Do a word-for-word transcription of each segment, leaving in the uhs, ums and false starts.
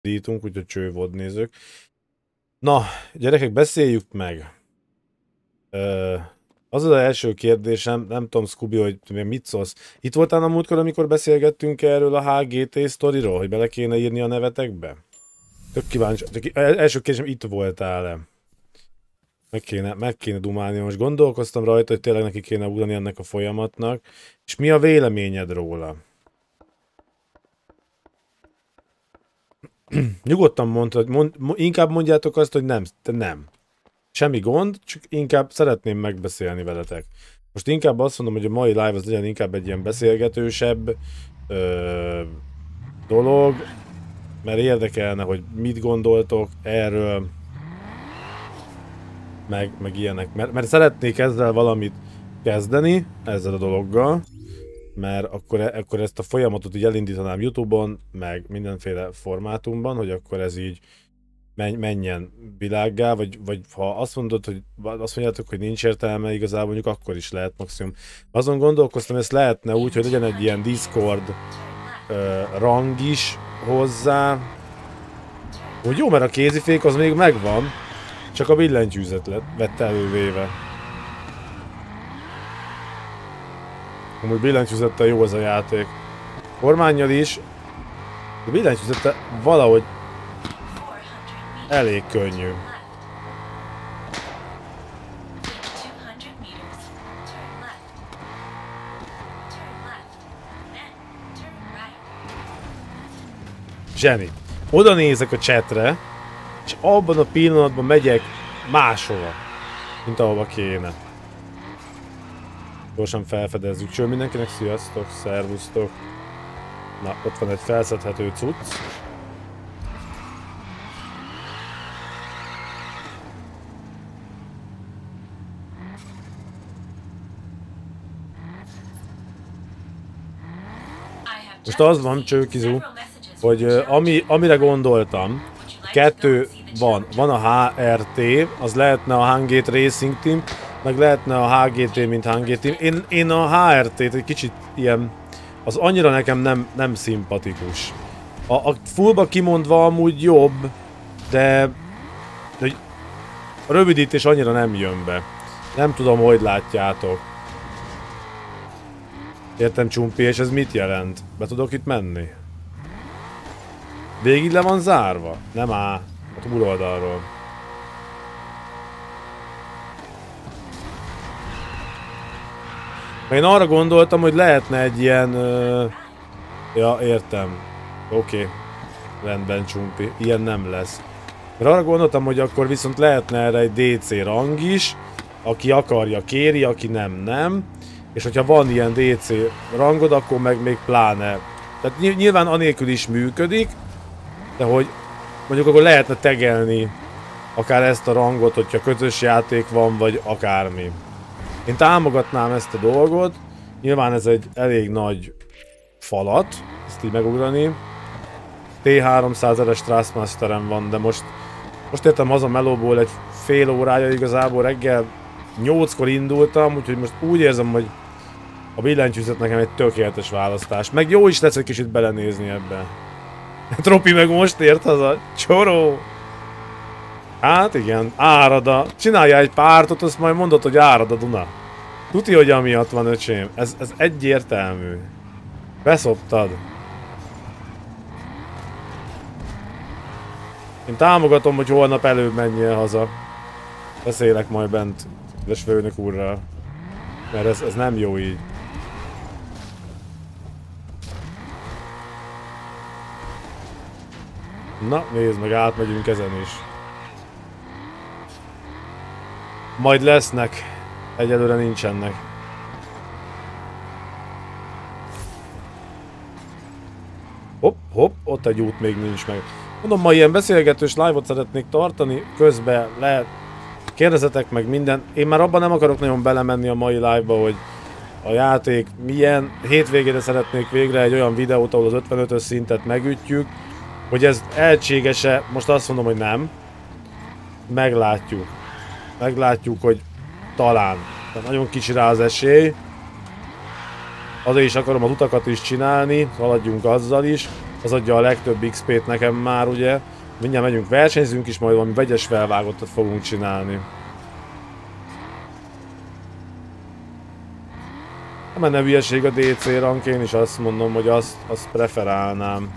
dítunk, úgyhogy csővod nézők. Na, gyerekek, beszéljük meg. Ö, az az első kérdésem, nem tudom, Scooby, hogy mit szólsz. Itt voltál a múltkor, amikor beszélgettünk erről a há gé té sztoriról, hogy bele kéne írni a nevetekbe? Tök kíváncsi. Tök, első kérdésem, itt voltál-e? Meg kéne, meg kéne dumálni. Most gondolkoztam rajta, hogy tényleg neki kéne ugrani ennek a folyamatnak. És mi a véleményed róla? Nyugodtan mondtad, mond, inkább mondjátok azt, hogy nem, te nem. Semmi gond, csak inkább szeretném megbeszélni veletek. Most inkább azt mondom, hogy a mai live az legyen inkább egy ilyen beszélgetősebb ö, dolog, mert érdekelne, hogy mit gondoltok erről, meg, meg ilyenek. Mert, mert szeretnék ezzel valamit kezdeni, ezzel a dologgal, mert akkor, akkor ezt a folyamatot így elindítanám YouTube-on, meg mindenféle formátumban, hogy akkor ez így menjen világgá, vagy, vagy ha azt mondod, hogy azt mondjátok, hogy nincs értelme, igazából mondjuk akkor is lehet maximum. Azon gondolkoztam, ezt lehetne úgy, hogy legyen egy ilyen Discord uh, rang is hozzá. Úgy jó, mert a kézifék az még megvan, csak a billentyűzet lett, vett elővéve. Amúgy billentyűzettel jó az a játék. Kormánnyal is, de billentyűzettel valahogy elég könnyű. Zseni. Oda nézek a chatre, és abban a pillanatban megyek máshova, mint ahova kéne. Gyorsan felfedezzük. Cső mindenkinek, sziasztok, szervusztok. Na, ott van egy felszedhető cucc. Most az van, Csőkizu, hogy ami, amire gondoltam, kettő van. Van a há er té, az lehetne a Hungate Racing Team, meg lehetne a há gé té, mint Hungate Team. Én, én a há er té-t egy kicsit ilyen, az annyira nekem nem, nem szimpatikus. A, a fullba kimondva amúgy jobb, de, de a rövidítés annyira nem jön be. Nem tudom, hogy látjátok. Értem, Csumpi, és ez mit jelent? Be tudok itt menni? Végig le van zárva? Nem áll. A túloldalról. Én arra gondoltam, hogy lehetne egy ilyen... Uh... Ja, értem. Oké. Okay. Rendben, Csumpi. Ilyen nem lesz. Mert arra gondoltam, hogy akkor viszont lehetne erre egy dé cé rang is. Aki akarja, kéri, aki nem, nem. És hogyha van ilyen dé cé rangod, akkor meg még pláne. Tehát nyilván anélkül is működik, de hogy mondjuk akkor lehetne tegelni akár ezt a rangot, hogyha közös játék van, vagy akármi. Én támogatnám ezt a dolgot. Nyilván ez egy elég nagy falat, ezt így megugrani. té háromszázeres Trustmasterem van, de most, most értem haza melóból egy fél órája, igazából reggel nyolckor indultam, úgyhogy most úgy érzem, hogy a billentyűzet nekem egy tökéletes választás. Meg jó is lesz egy kicsit belenézni ebbe. Tropi meg most ért haza. Csoró! Hát igen, árad a... Csináljál egy pártot, azt majd mondod, hogy árad a Duna. Tuti, hogy amiatt van, öcsém. Ez, ez egyértelmű. Beszoptad. Én támogatom, hogy holnap előbb menjél haza. Beszélek majd bent, kedves főnök úrral. Mert ez, ez nem jó így. Na, nézd meg, átmegyünk ezen is. Majd lesznek. Egyelőre nincsenek. Hopp, hopp, ott egy út még nincs meg. Mondom, ma ilyen beszélgetős live-ot szeretnék tartani, közben lehet kérdezetek meg minden. Én már abban nem akarok nagyon belemenni a mai live-ba, hogy a játék milyen. Hétvégére szeretnék végre egy olyan videót, ahol az ötvenötös szintet megütjük. Hogy ez eltséges-e, most azt mondom, hogy nem. Meglátjuk. Meglátjuk, hogy talán. Tehát nagyon kicsi rá az esély. Azért is akarom az utakat is csinálni, haladjunk azzal is. az adja a legtöbb iksz pét nekem már, ugye. Mindjárt megyünk, versenyzünk is, majd valami vegyes felvágottat fogunk csinálni. Nem menne hülyeség a dé cé rank, én is azt mondom, hogy azt, azt preferálnám.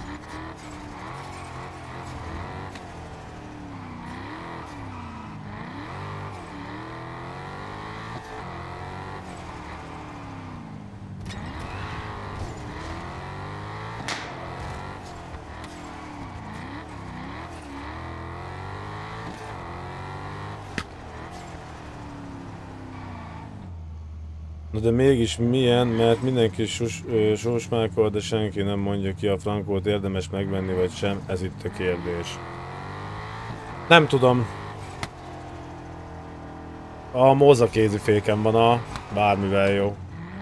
Na de mégis milyen, mert mindenki susmákol, de senki nem mondja ki, a frankót érdemes megvenni vagy sem, ez itt a kérdés. Nem tudom. A Moza kéziféken van a bármivel jó.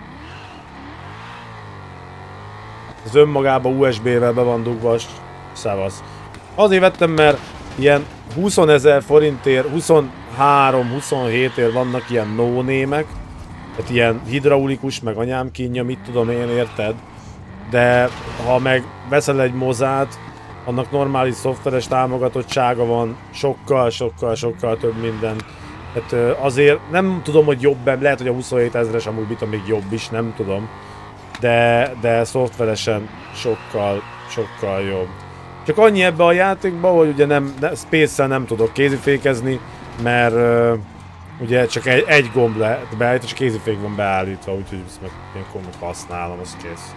Az önmagában u es bé-vel be van dugva, szevasz. Azért vettem, mert ilyen húszezer forintért, huszonhárom-huszonhét ér vannak ilyen no-némek. Tehát ilyen hidraulikus, meg anyám kínja, mit tudom én, érted? De ha meg veszel egy Mozát, annak normális szoftveres támogatottsága van, sokkal, sokkal, sokkal több minden. Tehát azért nem tudom, hogy jobb, lehet, hogy a huszonhét ezeres amúgy mit még jobb is, nem tudom. De, de szoftveresen sokkal, sokkal jobb. Csak annyi ebbe a játékba, hogy ugye nem, ne, Space-szel nem tudok kézifékezni, mert uh, ugye csak egy, egy gomb lehet beállítani, és kézifék van beállítva, úgyhogy ezt meg ilyenkor meg használom, az kész.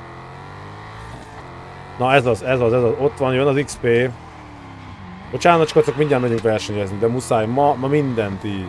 Na ez az, ez az, ez az, ott van, jön az iksz pé. Bocsánat, csak mindjárt megyünk versenyezni, de muszáj, ma, ma mindent így.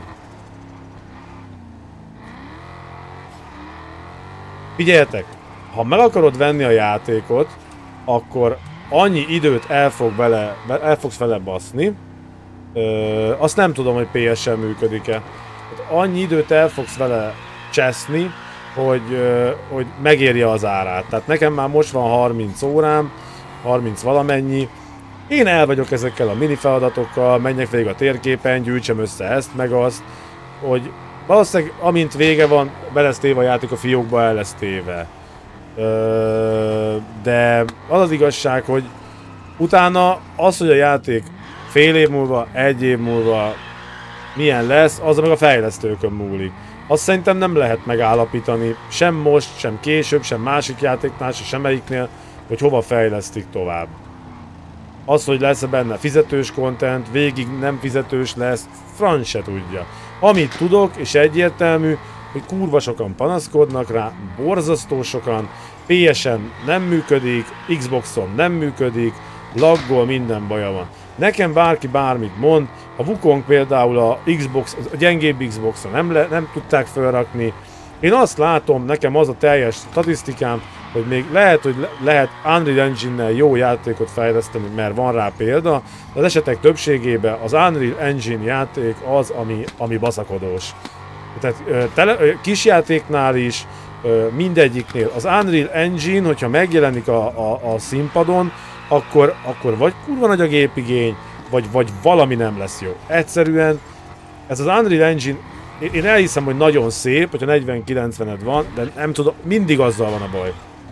Figyeljetek, ha meg akarod venni a játékot, akkor annyi időt el, fog vele, el fogsz vele baszni. Ö, azt nem tudom, hogy pé es-en működik-e. Annyi időt el fogsz vele cseszni, hogy, ö, hogy megérje az árát. Tehát nekem már most van harminc órám, harminc valamennyi. Én el vagyok ezekkel a mini feladatokkal, menjek végig a térképen, gyűjtsem össze ezt, meg azt, hogy valószínűleg amint vége van, be lesz téve a játék a fiókba, el lesz téve. Ö, de az az igazság, hogy utána az, hogy a játék fél év múlva, egy év múlva milyen lesz, az meg a fejlesztőkön múlik. Azt szerintem nem lehet megállapítani, sem most, sem később, sem másik játéknál, sem semmelyiknél, hogy hova fejlesztik tovább. Az, hogy lesz benne fizetős content, végig nem fizetős lesz, franc se tudja. Amit tudok, és egyértelmű, hogy kurva sokan panaszkodnak rá, borzasztó sokan, pé es-en nem működik, Xboxon nem működik, laggol, minden baja van. Nekem bárki bármit mond, a Wukong például a Xbox, a gyengébb Xboxon nem, le, nem tudták felrakni. Én azt látom, nekem az a teljes statisztikám, hogy még lehet, hogy le, lehet Unreal Engine-nel jó játékot fejleszteni, mert van rá példa, de az esetek többségében az Unreal Engine játék az, ami, ami baszakodós. Tehát tele, kisjátéknál is, mindegyiknél. Az Unreal Engine, hogyha megjelenik a, a, a színpadon, akkor, akkor vagy kurva nagy a gépigény, vagy, vagy valami nem lesz jó. Egyszerűen ez az Unreal Engine, én elhiszem, hogy nagyon szép, hogyha negyven kilencvened van, de nem tudom, mindig azzal van a baj.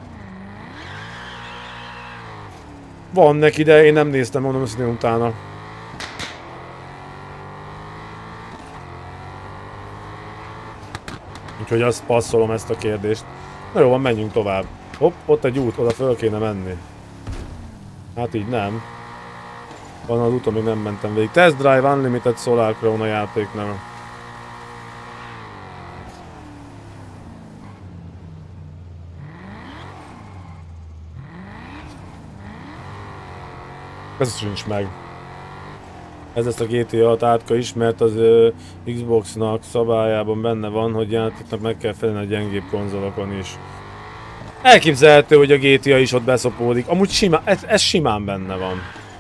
Van neki, de én nem néztem, mondom őszintén utána. Úgyhogy azt passzolom ezt a kérdést. Na jó van, menjünk tovább. Hopp, ott egy út, oda föl kéne menni. Hát így nem. Van az úton, még nem mentem végig. Test Drive Unlimited Solar Crown a játék neve. Ez sincs meg. Ez lesz a gé té á tátka is, mert az uh, Xboxnak szabályában benne van, hogy játéknak meg kell felelni a gyengébb konzolokon is. Elképzelhető, hogy a gé té á is ott beszopódik. Amúgy simán, ez, ez simán benne van.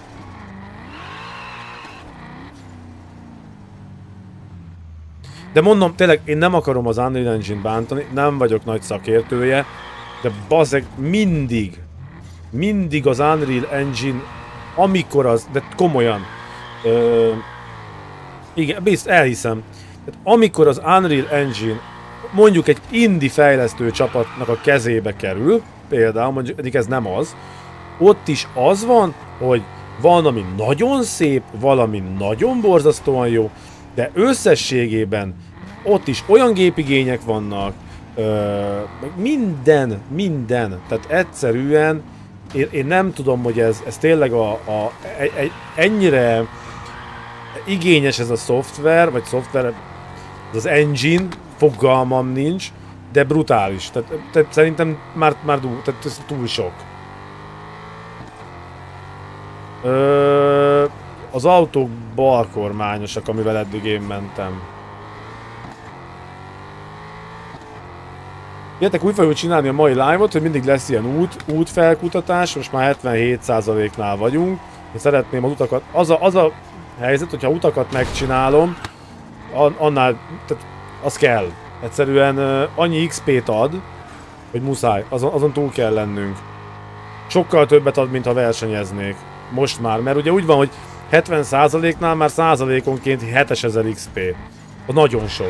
De mondom, tényleg én nem akarom az Unreal Engine bántani, nem vagyok nagy szakértője, de bazzeg mindig, mindig az Unreal Engine, amikor az, de komolyan, ö, igen, bizt, elhiszem, tehát amikor az Unreal Engine mondjuk egy indie fejlesztő csapatnak a kezébe kerül, például mondjuk, eddig ez nem az, ott is az van, hogy van, ami nagyon szép, valami nagyon borzasztóan jó, de összességében ott is olyan gépigények vannak, ö, minden, minden, tehát egyszerűen én, én nem tudom, hogy ez, ez tényleg a, a, egy, ennyire igényes ez a szoftver, vagy szoftver, az engine, fogalmam nincs, de brutális. Tehát, tehát szerintem már, már tehát ez túl sok. Ö, az autók balkormányosak, amivel eddig én mentem. Jöttek úgy fogjuk csinálni a mai live-ot, hogy mindig lesz ilyen út, útfelkutatás, most már hetvenhét százaléknál vagyunk. Én szeretném az utakat, az a, az a helyzet, hogyha utakat megcsinálom, annál, tehát az kell. Egyszerűen uh, annyi iksz pét ad, hogy muszáj, azon, azon túl kell lennünk. Sokkal többet ad, mint ha versenyeznék. Most már, mert ugye úgy van, hogy hetven százaléknál már százalékonként hétezer iksz pé. Az nagyon sok.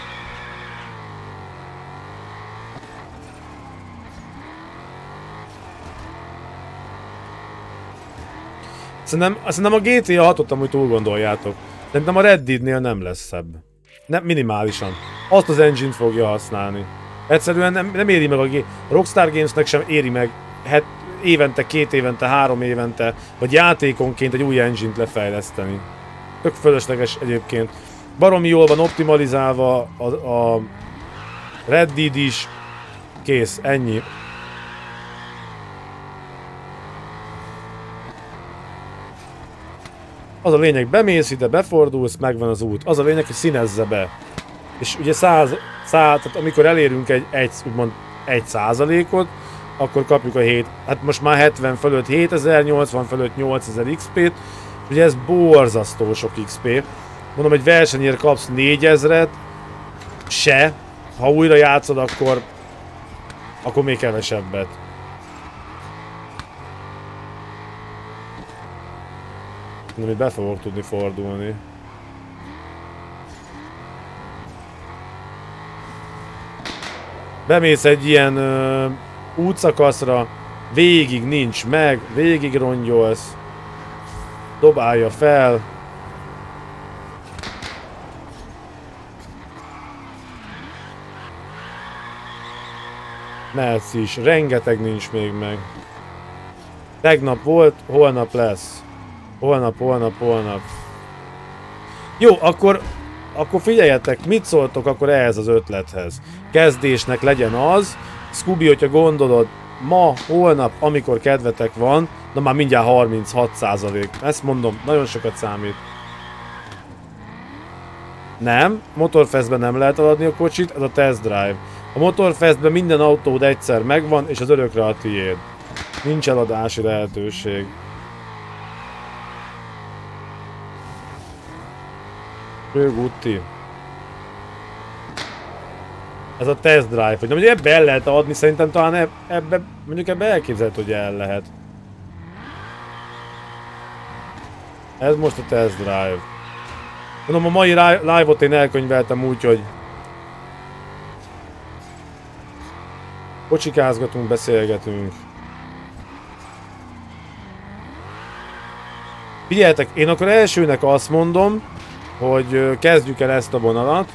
Szerintem, szerintem a gé té á hatot amúgy túl gondoljátok. Szerintem a Red Deadnél nem lesz szebb. Nem, minimálisan. Azt az engine-t fogja használni. Egyszerűen nem, nem éri meg a, G a Rockstar Gamesnek sem éri meg het, évente, két évente, három évente, vagy játékonként egy új engine-t lefejleszteni. Tök fölösleges egyébként. Baromi jól van optimalizálva a, a Red Dead is. Kész, ennyi. Az a lényeg, bemész ide, befordulsz, megvan az út. Az a lényeg, hogy színezze be. És ugye száz, száz tehát amikor elérünk egy, egy, úgymond egy százalékot, akkor kapjuk a hét, hát most már hetven fölött hétezer, nyolcvan fölött nyolcezer iksz pét, ugye ez borzasztó sok iksz pé. Mondom, egy versenyért kapsz négyezret, se, ha újra játszod, akkor, akkor még kevesebbet. Mondom, itt be fogok tudni fordulni. Bemész egy ilyen ö, útszakaszra, végig nincs meg, végig rongyolsz, dobálja fel. Mehetsz is, rengeteg nincs még meg. Tegnap volt, holnap lesz. Holnap, holnap, holnap. Jó, akkor, akkor figyeljetek, mit szóltok akkor ehhez az ötlethez. Kezdésnek legyen az, Scooby, hogyha gondolod, ma, holnap, amikor kedvetek van, na már mindjárt harminchat százalék. Ezt mondom, nagyon sokat számít. Nem, Motorfestben nem lehet eladni a kocsit, ez a test drive. A Motorfestben minden autód egyszer megvan, és az örökre a tiéd. Nincs eladási lehetőség. Gutti. Ez a test drive, hogy mondjuk ebbe el lehet adni, szerintem talán ebbe, mondjuk ebbe elképzelhető, hogy el lehet. Ez most a test drive. Mondom, a mai live-ot én elkönyveltem úgy, hogy kocsikázgatunk, beszélgetünk. Figyeljetek, én akkor elsőnek azt mondom, hogy kezdjük el ezt a vonalat.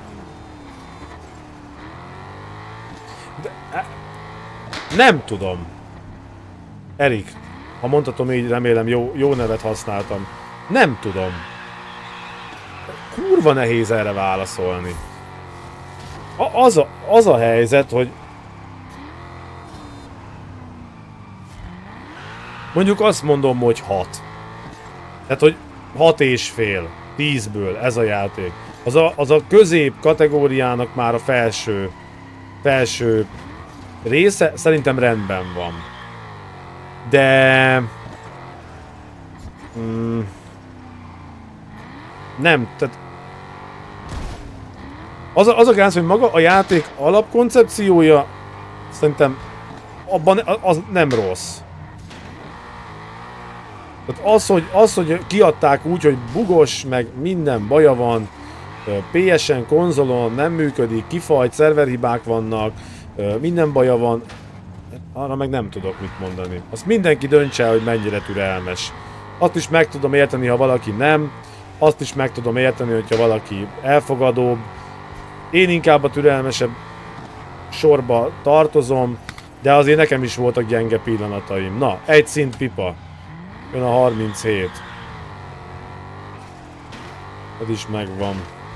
De, nem tudom. Erik, ha mondhatom így, remélem jó, jó nevet használtam. Nem tudom. Kurva nehéz erre válaszolni. A, az, a, az a helyzet, hogy mondjuk azt mondom, hogy hat. Tehát, hogy hat és fél. tízből ez a játék. Az a, az a közép kategóriának már a felső, felső része szerintem rendben van. De... Mm, nem, tehát... Az a, az a gáz, hogy maga a játék alapkoncepciója szerintem abban az nem rossz. Tehát az, hogy, az, hogy kiadták úgy, hogy bugos, meg minden baja van, pé es en, konzolon nem működik, kifajt, szerverhibák vannak, minden baja van, arra meg nem tudok mit mondani. Azt mindenki döntse el, hogy mennyire türelmes. Azt is meg tudom érteni, ha valaki nem. Azt is meg tudom érteni, hogyha valaki elfogadóbb. Én inkább a türelmesebb sorba tartozom, de azért nekem is voltak gyenge pillanataim. Na, egy szint pipa. Jön a harminchét. Ez is megvan.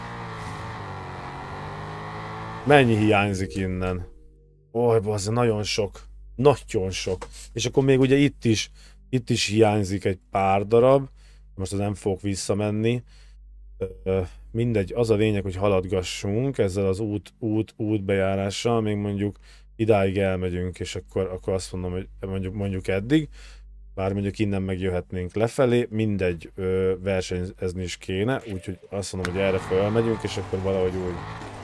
Mennyi hiányzik innen? Oj, bazza, nagyon sok. Nagyon sok. És akkor még ugye itt is, itt is hiányzik egy pár darab. Most az nem fogok visszamenni. Mindegy, az a lényeg, hogy haladgassunk ezzel az út, út, útbejárással, még mondjuk idáig elmegyünk, és akkor, akkor azt mondom, hogy mondjuk, mondjuk eddig, bár mondjuk innen megjöhetnénk lefelé, mindegy, ö, versenyezni is kéne, úgyhogy azt mondom, hogy erre felmegyünk, és akkor valahogy úgy.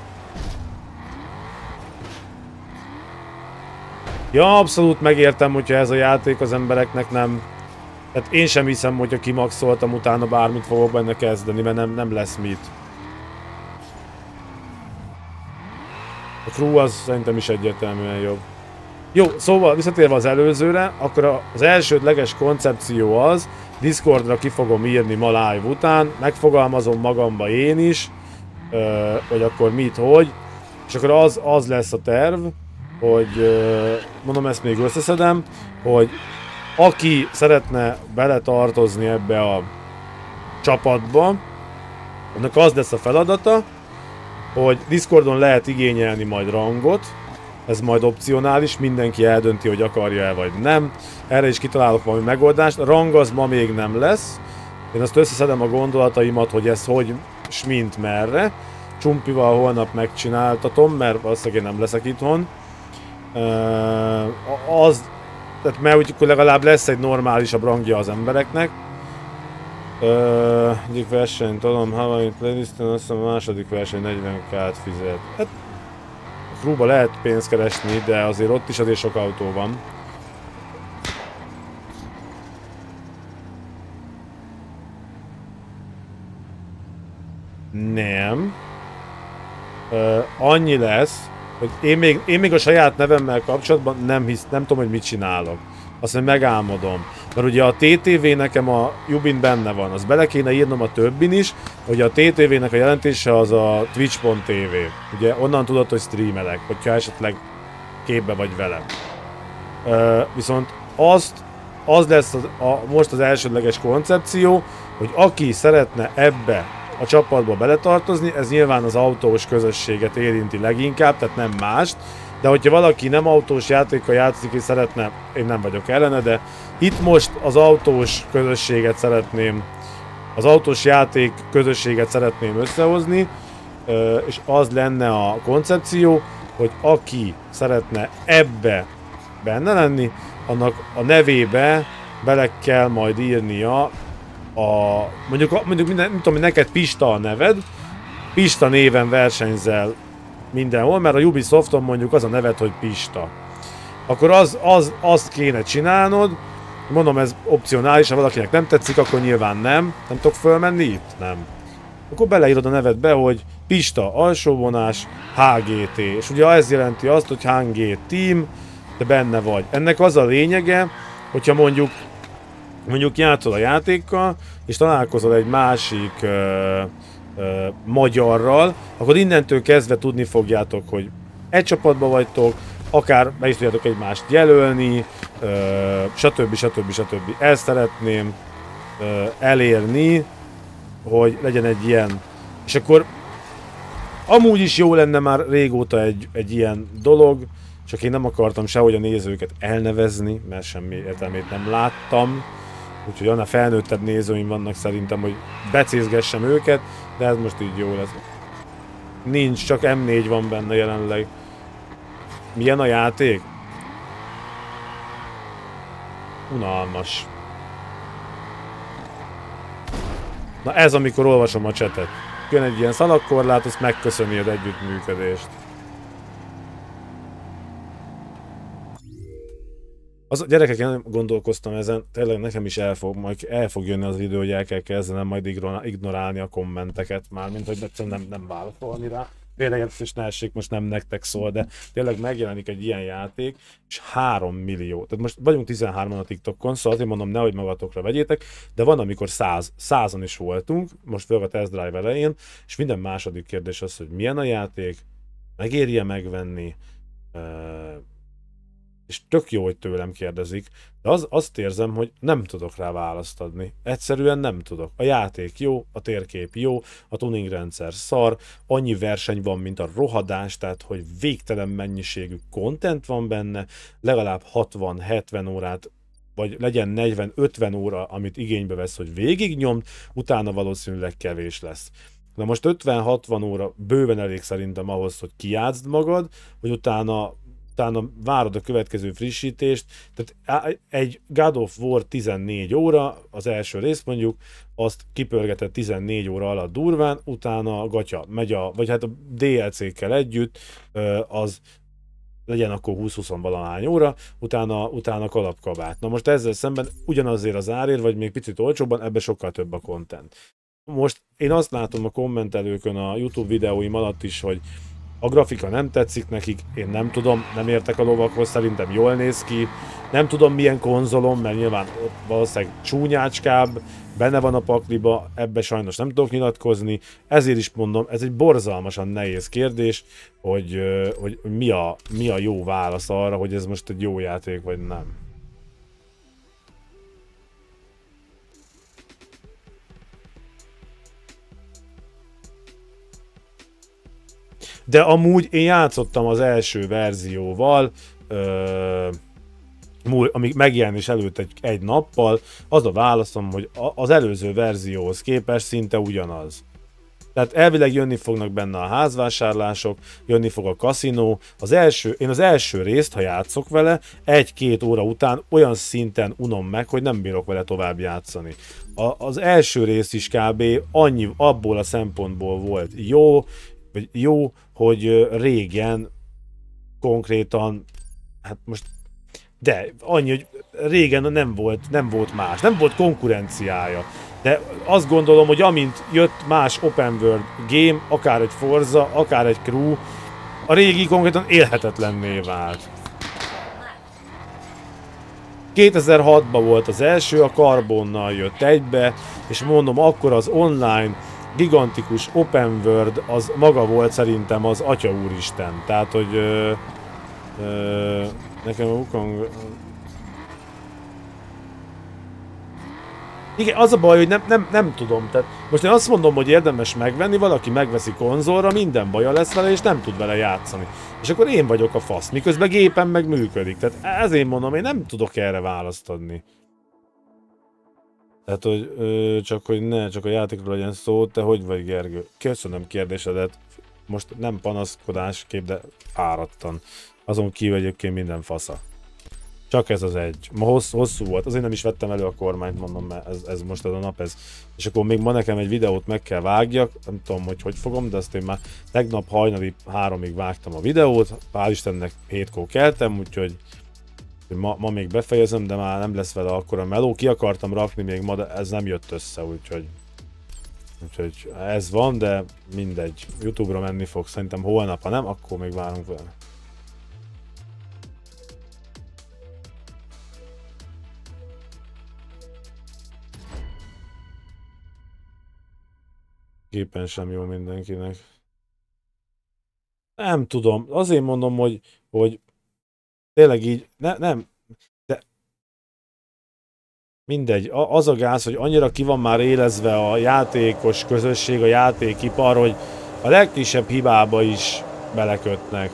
Ja, abszolút megértem, hogyha ez a játék az embereknek nem... Tehát én sem hiszem, hogyha kimaxoltam, utána bármit fogok benne kezdeni, mert nem, nem lesz mit. A crew az szerintem is egyértelműen jobb. Jó, szóval visszatérve az előzőre, akkor az elsődleges koncepció az, Discordra ki fogom írni ma live után, megfogalmazom magamba én is, hogy akkor mit, hogy, és akkor az, az lesz a terv, hogy mondom, ezt még összeszedem, hogy aki szeretne beletartozni ebbe a csapatba, annak az lesz a feladata, hogy Discordon lehet igényelni majd rangot, ez majd opcionális, mindenki eldönti, hogy akarja-e vagy nem. Erre is kitalálok valami megoldást. Rang az ma még nem lesz. Én azt összeszedem a gondolataimat, hogy ez hogy, s mint merre. Csumpival holnap megcsináltatom, mert valószínűleg én nem leszek itthon. Az, tehát mert úgy legalább lesz egy normálisabb rangja az embereknek. Egyik versenyt adom, Hawaii playlisten, azt hiszem a második verseny negyven ká-t fizet. Hát a crewba lehet pénzt keresni, de azért ott is azért sok autó van. Nem. Uh, annyi lesz, hogy én még, én még a saját nevemmel kapcsolatban nem hisz, nem tudom, hogy mit csinálok. Azt mondja, megálmodom. Mert ugye a té té vé nekem a Jubin benne van, az bele kéne írnom a többin is, hogy a té té vé-nek a jelentése az a twitch pont té vé. Ugye onnan tudod, hogy streamelek, hogyha esetleg képbe vagy vele. Uh, viszont azt, az lesz az, a, most az elsődleges koncepció, hogy aki szeretne ebbe a csapatba beletartozni, ez nyilván az autós közösséget érinti leginkább, tehát nem mást. De hogyha valaki nem autós játékkal játszik és szeretne, én nem vagyok ellene, de itt most az autós közösséget szeretném, az autós játék közösséget szeretném összehozni, és az lenne a koncepció, hogy aki szeretne ebbe benne lenni, annak a nevébe bele kell majd írnia a, mondjuk, mondjuk minden, nem tudom, hogy neked Pista a neved, Pista néven versenyzel mindenhol, mert a Ubisofton mondjuk az a neved, hogy Pista. Akkor az, az, azt kéne csinálnod, mondom, ez opcionális, ha valakinek nem tetszik, akkor nyilván nem. Nem tudok fölmenni itt? Nem. Akkor beleírod a nevedbe, hogy Pista alsóvonás há gé té, és ugye ez jelenti azt, hogy há gé Team, de benne vagy. Ennek az a lényege, hogyha mondjuk mondjuk játszol a játékkal, és találkozol egy másik uh, uh, magyarral, akkor innentől kezdve tudni fogjátok, hogy egy csapatban vagytok, akár meg is tudjátok egymást jelölni, uh, stb. stb. stb. Ezt szeretném uh, elérni, hogy legyen egy ilyen. És akkor amúgy is jó lenne már régóta egy, egy ilyen dolog, csak én nem akartam sehogy a nézőket elnevezni, mert semmi értelmét nem láttam. Úgyhogy annál felnőttebb nézőim vannak szerintem, hogy becézgessem őket, de ez most így jó lesz. Nincs, csak em négy van benne jelenleg. Milyen a játék? Unalmas. Na ez, amikor olvasom a csetet. Jön egy ilyen szalagkorlát, azt megköszöni az együttműködést. Az, gyerekek, én gondolkoztam ezen, tényleg nekem is el fog, majd el fog jönni az idő, hogy el kell kezdenem majd ignorálni a kommenteket, mármint, hogy egyszerűen nem, nem válaszolni rá. félreértés ne essék, most nem nektek szól, de tényleg megjelenik egy ilyen játék, és három millió. Tehát most vagyunk tizenhárman a TikTokon, szóval azért mondom, nehogy magatokra vegyétek, de van, amikor száz, százan is voltunk, most főleg a Test Drive elején, és minden második kérdés az, hogy milyen a játék, megéri-e megvenni, és tök jó, hogy tőlem kérdezik, de az, azt érzem, hogy nem tudok rá választ adni. Egyszerűen nem tudok. A játék jó, a térkép jó, a tuning rendszer szar, annyi verseny van, mint a rohadás, tehát hogy végtelen mennyiségű content van benne, legalább hatvan-hetven órát, vagy legyen negyven-ötven óra, amit igénybe vesz, hogy végignyomd, utána valószínűleg kevés lesz. Na most ötven-hatvan óra bőven elég szerintem ahhoz, hogy kijátszd magad, hogy utána utána várod a következő frissítést, tehát egy God of War tizennégy óra, az első rész mondjuk, azt kipörgetett tizennégy óra alatt durván, utána a gatya megy a, vagy hát a dé el cé-kkel együtt, az legyen akkor húsz-húsz valahány óra, utána, utána kalapkabát. Na most ezzel szemben ugyanazért az árért, vagy még picit olcsóbban, ebbe sokkal több a content. Most én azt látom a kommentelőkön a YouTube videóim alatt is, hogy a grafika nem tetszik nekik, én nem tudom, nem értek a lovakhoz, szerintem jól néz ki. Nem tudom milyen konzolom, mert nyilván valószínűleg csúnyácskább, benne van a pakliba, ebbe sajnos nem tudok nyilatkozni. Ezért is mondom, ez egy borzalmasan nehéz kérdés, hogy, hogy mi, a, mi a jó válasz arra, hogy ez most egy jó játék, vagy nem. De amúgy én játszottam az első verzióval, ö, amíg megjelenés előtt egy, egy nappal, az a válaszom, hogy az előző verzióhoz képest szinte ugyanaz. Tehát elvileg jönni fognak benne a házvásárlások, jönni fog a kaszinó. Az első, én az első részt, ha játszok vele, egy-két óra után olyan szinten unom meg, hogy nem bírok vele tovább játszani. A, az első rész is kb. Annyi, abból a szempontból volt jó, vagy jó, hogy régen konkrétan, hát most, de annyi, hogy régen nem volt, nem volt más, nem volt konkurenciája. De azt gondolom, hogy amint jött más open world game, akár egy Forza, akár egy Crew, a régi konkrétan élhetetlenné vált. kétezer-hatban volt az első, a Carbonnal jött egybe, és mondom, akkor az online gigantikus open world az maga volt szerintem az Atya Úristen. Tehát, hogy ö, ö, nekem a Wukong... Igen, az a baj, hogy nem, nem, nem tudom. Tehát most én azt mondom, hogy érdemes megvenni, valaki megveszi konzolra, minden baja lesz vele, és nem tud vele játszani. És akkor én vagyok a fasz, miközben gépen meg működik. Tehát ezért mondom, én nem tudok erre választ adni. Tehát, hogy ö, csak hogy ne, csak a játékról legyen szó, te hogy vagy, Gergő? Köszönöm kérdésedet. Most nem panaszkodásképp, de fáradtan. Azon kívül egyébként minden fasza. Csak ez az egy. Ma hosszú, hosszú volt, azért nem is vettem elő a kormányt, mondom, mert ez, ez most ez a nap, ez. És akkor még ma nekem egy videót meg kell vágjak, nem tudom, hogy hogy fogom, de azt én már tegnap hajnali háromig vágtam a videót, hál' Istennek hétkor keltem, úgyhogy ma, ma még befejezem, de már nem lesz vele akkora meló. Ki akartam rakni még ma, de ez nem jött össze, úgyhogy, úgyhogy ez van, de mindegy. YouTube-ra menni fog, szerintem holnap, ha nem, akkor még várunk vele. Gépen sem jó mindenkinek. Nem tudom, azért mondom, hogy, hogy tényleg így, ne, nem, de mindegy, az a gáz, hogy annyira ki van már élezve a játékos közösség, a játékipar, hogy a legkisebb hibába is belekötnek.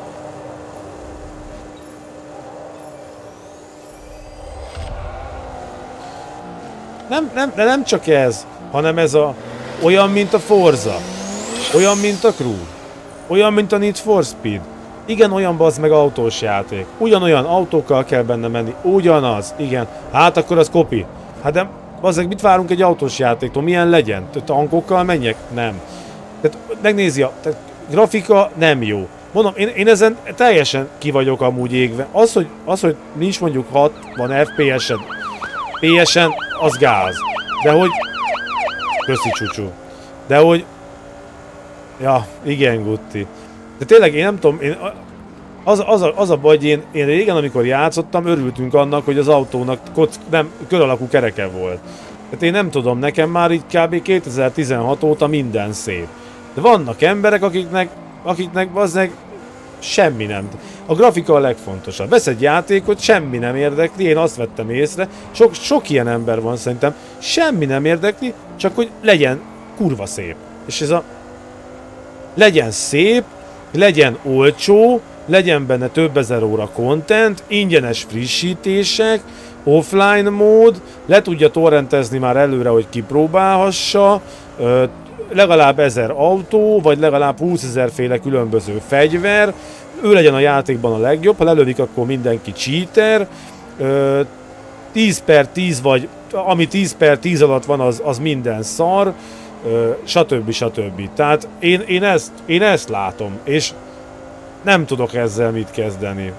Nem, nem, de nem csak ez, hanem ez a olyan, mint a Forza, olyan, mint a Crew, olyan, mint a Need for Speed. Igen, olyan bazd meg autós játék. Ugyanolyan autókkal kell benne menni. Ugyanaz, igen. Hát akkor az kopi. Hát de bazd meg, mit várunk egy autós játéktól? Milyen legyen? Tankokkal menjek? Nem. Tehát megnézi a tehát, grafika nem jó. Mondom, én, én ezen teljesen ki vagyok amúgy égve. Az, hogy, az, hogy nincs mondjuk hatvan ef pé es-en, pé es-en, az gáz. De hogy... Köszi csúcsú. De hogy Ja, igen, Gutti. De tényleg én nem tudom, én, az, az, a, az a baj, hogy én, én régen, amikor játszottam, örültünk annak, hogy az autónak kock, nem, kör alakú kereke volt. Tehát én nem tudom, nekem már így kb. kétezer-tizenhat óta minden szép. De vannak emberek, akiknek, akiknek bazdmeg semmi nem. A grafika a legfontosabb. Vesz egy játékot, semmi nem érdekli, én azt vettem észre. Sok, sok ilyen ember van szerintem. Semmi nem érdekli, csak hogy legyen kurva szép. És ez a... Legyen szép, legyen olcsó, legyen benne több ezer óra content, ingyenes frissítések, offline mód, le tudja torrentezni már előre, hogy kipróbálhassa, ö, legalább ezer autó, vagy legalább húszezer féle különböző fegyver, ő legyen a játékban a legjobb, ha lelövik, akkor mindenki cheater, ö, tíz per tíz, vagy ami tíz per tíz alatt van, az, az minden szar, ö, stb. stb. Tehát én, én, ezt, én ezt látom, és nem tudok ezzel mit kezdeni.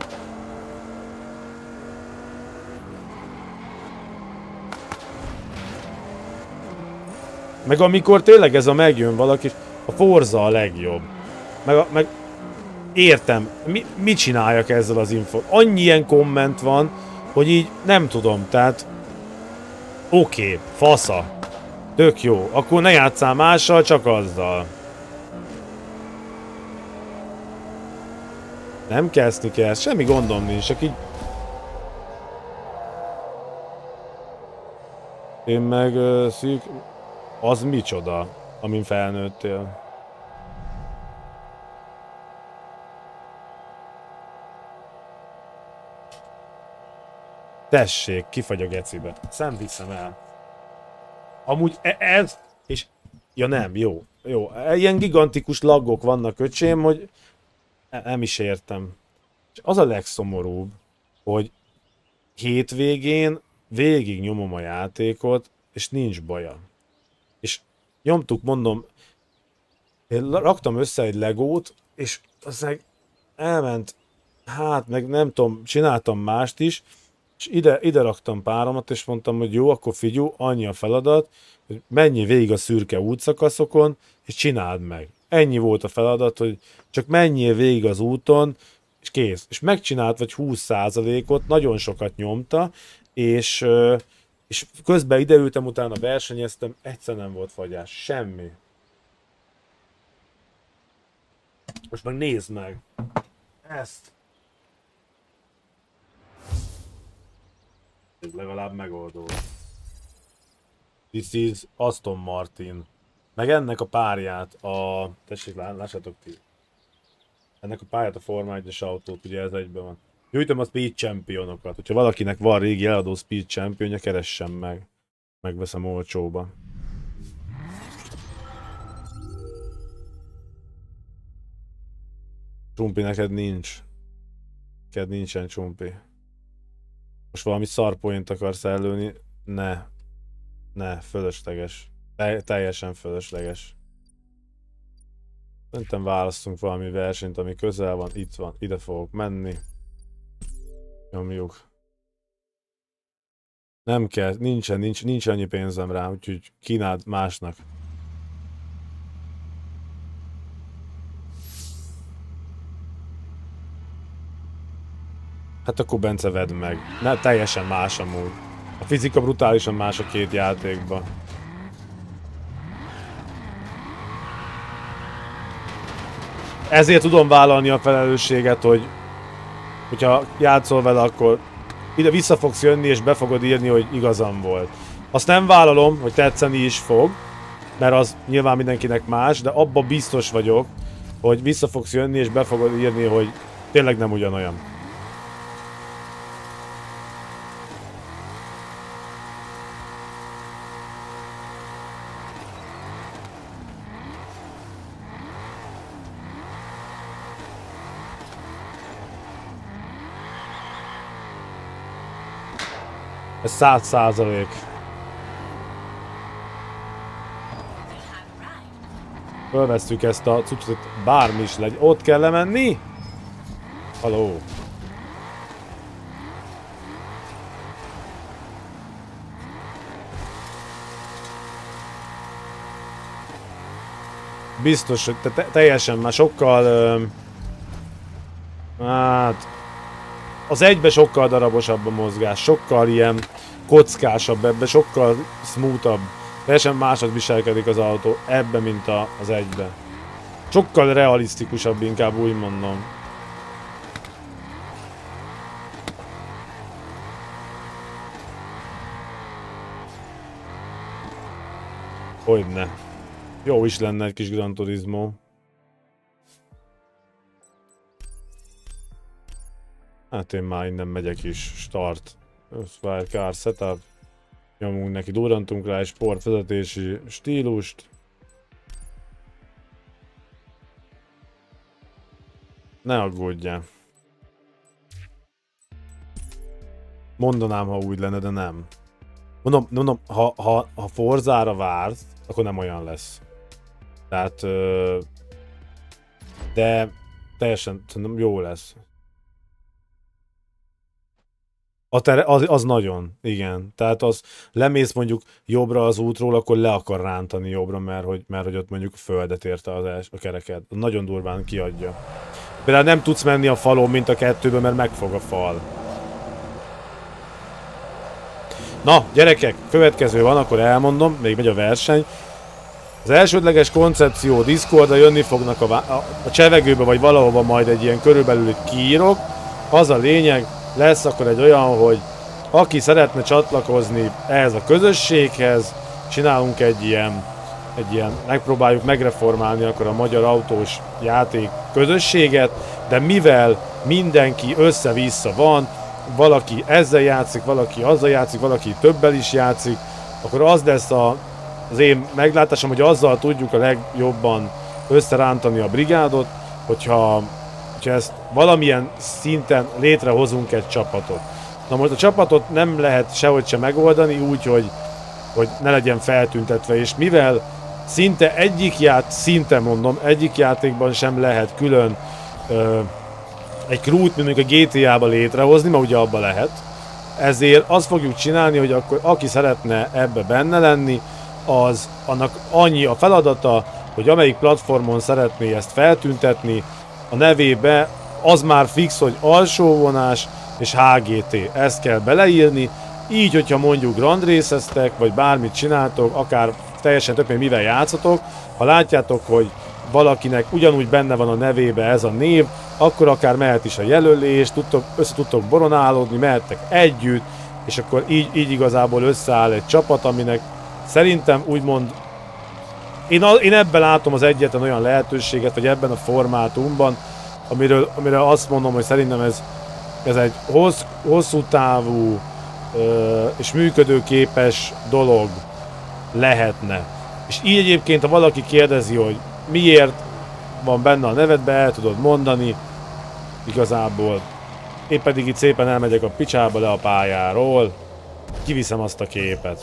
Meg amikor tényleg ez a megjön valaki, a Forza a legjobb. Meg, a, meg értem, mi, mit csináljak ezzel az info? Annyi ilyen komment van, hogy így nem tudom, tehát oké, okay, fasza. Tök jó, akkor ne játsszál mással, csak azzal. Nem kezdni kell, semmi gondom nincs, csak így... Én meg uh, szűk... Az micsoda, amin felnőttél? Tessék, kifagy a gecibe. Szent viszem el. Amúgy ez... És... Ja nem, jó. Jó. Ilyen gigantikus laggok vannak, öcsém, hogy... Nem is értem. És az a legszomorúbb, hogy hétvégén végig nyomom a játékot, és nincs baja. És nyomtuk, mondom, én raktam össze egy legót, és aztán elment, hát meg nem tudom, csináltam mást is, és ide, ide raktam páromat, és mondtam, hogy jó, akkor figyelj, annyi a feladat, hogy menjél végig a szürke útszakaszokon, és csináld meg. Ennyi volt a feladat, hogy csak menjél végig az úton, és kész. És megcsinált vagy húsz százalékot, nagyon sokat nyomta, és, és közben ideültem, utána versenyeztem, egyszer nem volt fagyás, semmi. Most meg nézd meg. Ezt. Ez legalább megoldó. This is Aston Martin. Meg ennek a párját, a... Tessék, lássátok ti. Ennek a pályát, a Forma egyes autót, ugye ez egyben van. Gyújtom a Speed Championokat. Hogyha valakinek van régi eladó Speed Championja, keressen meg. Megveszem olcsóba. Csumpi, neked nincs. Neked nincsen csumpi. Most valami szarpoint akarsz előni? Ne. Ne, fölösleges. Te teljesen fölösleges. Szerintem választunk valami versenyt, ami közel van, itt van, ide fogok menni. Nyomjuk. Nem kell, nincsen, nincs, nincs annyi pénzem rá, úgyhogy kínáld másnak. Hát akkor Bence, vedd meg. Ne, teljesen más amúgy. A fizika brutálisan más a két játékban. Ezért tudom vállalni a felelősséget, hogy hogyha játszol vele, akkor ide vissza fogsz jönni, és be fogod írni, hogy igazam volt. Azt nem vállalom, hogy tetszeni is fog, mert az nyilván mindenkinek más, de abban biztos vagyok, hogy vissza fogsz jönni, és be fogod írni, hogy tényleg nem ugyanolyan. Ez száz százalék. Fölvesszük ezt a cuccot, bármi is legyen. Ott kell lemenni? Haló. biztos, hogy te teljesen már sokkal... Ö, hát... Az egybe sokkal darabosabb a mozgás, sokkal ilyen kockásabb ebbe, sokkal smoothabb. Teljesen másod viselkedik az autó ebbe, mint a, az egybe. Sokkal realisztikusabb, inkább úgy mondom. Hogyne. Jó is lenne egy kis Gran Turismo. Hát én már innen megyek is. Start. Fire car setup. Nyomunk neki, durrantunk rá egy sportvezetési stílust. Ne aggódjál. Mondanám, ha úgy lenne, de nem. Mondom, mondom ha, ha, ha Forzára vársz, akkor nem olyan lesz. Tehát... De... Teljesen jó lesz. A tere, az, az nagyon, igen. Tehát az lemész mondjuk jobbra az útról, akkor le akar rántani jobbra, mert hogy, mert hogy ott mondjuk a földet érte az els, a kereket. Nagyon durván kiadja. Például nem tudsz menni a falon, mint a kettőben, mert megfog a fal. Na, gyerekek, következő van, akkor elmondom, még megy a verseny. Az elsődleges koncepció, Discordra jönni fognak a, a, a csevegőbe, vagy valahova majd egy ilyen körülbelül itt kiírok. Az a lényeg, lesz akkor egy olyan, hogy aki szeretne csatlakozni ehhez a közösséghez, csinálunk egy ilyen, egy ilyen, megpróbáljuk megreformálni akkor a magyar autós játék közösséget, de mivel mindenki össze-vissza van, valaki ezzel játszik, valaki azzal játszik, valaki többel is játszik, akkor az lesz a, az én meglátásom, hogy azzal tudjuk a legjobban összerántani a brigádot, hogyha hogyha ezt valamilyen szinten létrehozunk egy csapatot. Na most a csapatot nem lehet sehogy sem megoldani úgy, hogy, hogy ne legyen feltüntetve, és mivel szinte egyik ját, szinte mondom, egyik játékban sem lehet külön ö, egy crewt, mint mondjuk a gé té á-ba létrehozni, mert ugye abba lehet, ezért azt fogjuk csinálni, hogy akkor aki szeretne ebbe benne lenni, az annak annyi a feladata, hogy amelyik platformon szeretné ezt feltüntetni, a nevébe az már fix, hogy alsóvonás és há gé té. Ezt kell beleírni. Így, hogyha mondjuk grand race-eztek, vagy bármit csináltok, akár teljesen tök, mivel játszotok, ha látjátok, hogy valakinek ugyanúgy benne van a nevébe ez a név, akkor akár mehet is a jelölés, tudtok, össze tudtok boronálódni, mehettek együtt, és akkor így, így igazából összeáll egy csapat, aminek szerintem úgymond Én, a, én ebben látom az egyetlen olyan lehetőséget, hogy ebben a formátumban, amiről, amire azt mondom, hogy szerintem ez, ez egy hossz, hosszú távú ö, és működőképes dolog lehetne. És így egyébként, ha valaki kérdezi, hogy miért van benne a nevedbe, el tudod mondani, igazából. Én pedig itt szépen elmegyek a picsába le a pályáról, kiviszem azt a képet.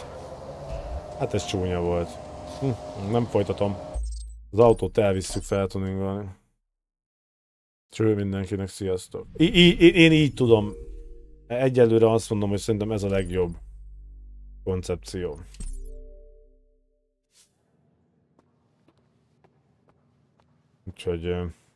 Hát ez csúnya volt. Hm, nem folytatom. Az autót elvisszük feltuningolni. Cső mindenkinek, sziasztok. I I én így tudom. Egyelőre azt mondom, hogy szerintem ez a legjobb koncepció. Úgyhogy...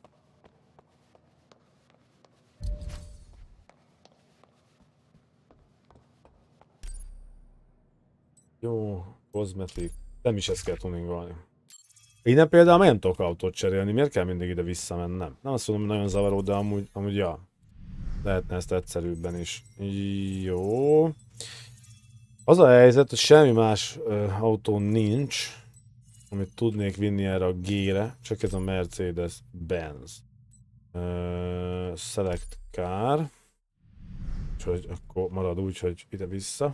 Jó, kozmetik. Nem is ezt kell tuningolni. Innen például nem tudok autót cserélni, miért kell mindig ide visszamennem? Nem azt mondom, hogy nagyon zavaró, de amúgy, amúgy ja. Lehetne ezt egyszerűbben is. Jó. Az a helyzet, hogy semmi más ö, autó nincs, amit tudnék vinni erre a G-re, csak ez a Mercedes-Benz. Uh, select car. Úgyhogy akkor marad úgy, hogy ide-vissza.